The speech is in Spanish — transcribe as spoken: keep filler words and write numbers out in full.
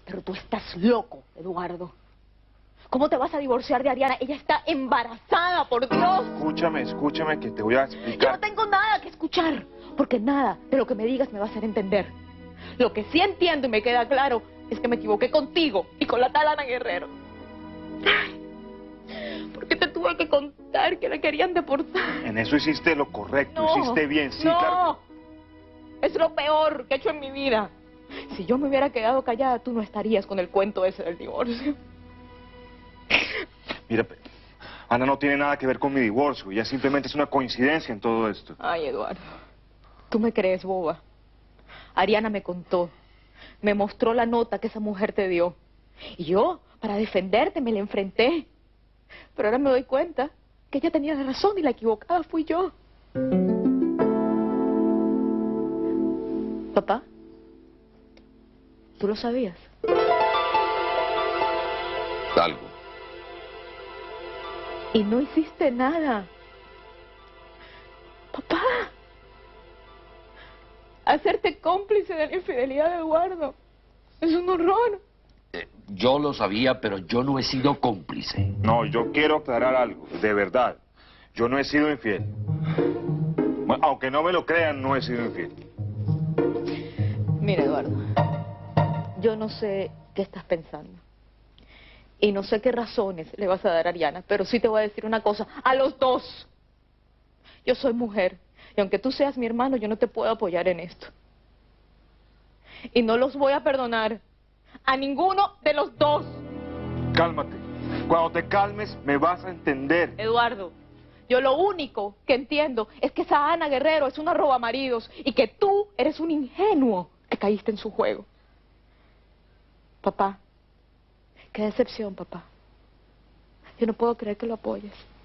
Pero tú estás loco, Eduardo. ¿Cómo te vas a divorciar de Ariana? Ella está embarazada, por Dios. Escúchame, escúchame que te voy a explicar. Yo no tengo nada que escuchar, porque nada de lo que me digas me va a hacer entender. Lo que sí entiendo y me queda claro es que me equivoqué contigo y con la tal Ana Guerrero. Porque te tuve que contar que la querían deportar. En eso hiciste lo correcto, No, hiciste bien, sí, no. claro. Es lo peor que he hecho en mi vida. Si yo me hubiera quedado callada, tú no estarías con el cuento ese del divorcio. Mira, Ana no tiene nada que ver con mi divorcio, ella simplemente es una coincidencia en todo esto. Ay, Eduardo, tú me crees boba. Ariana me contó, me mostró la nota que esa mujer te dio. Y yo, para defenderte, me la enfrenté. Pero ahora me doy cuenta que ella tenía razón y la equivocada fui yo. Papá, ¿tú lo sabías? Algo. Y no hiciste nada. Papá, hacerte cómplice de la infidelidad de Eduardo es un horror. Eh, yo lo sabía, pero yo no he sido cómplice. No, yo quiero aclarar algo, de verdad. Yo no he sido infiel. Bueno, aunque no me lo crean, no he sido infiel. Mira, Eduardo, yo no sé qué estás pensando. Y no sé qué razones le vas a dar a Ariana, pero sí te voy a decir una cosa, a los dos. Yo soy mujer, y aunque tú seas mi hermano, yo no te puedo apoyar en esto. Y no los voy a perdonar a ninguno de los dos. Cálmate. Cuando te calmes, me vas a entender. Eduardo, yo lo único que entiendo es que esa Ana Guerrero es una robamaridos y que tú eres un ingenuo que caíste en su juego. Papá. Qué decepción, papá. Yo no puedo creer que lo apoyes.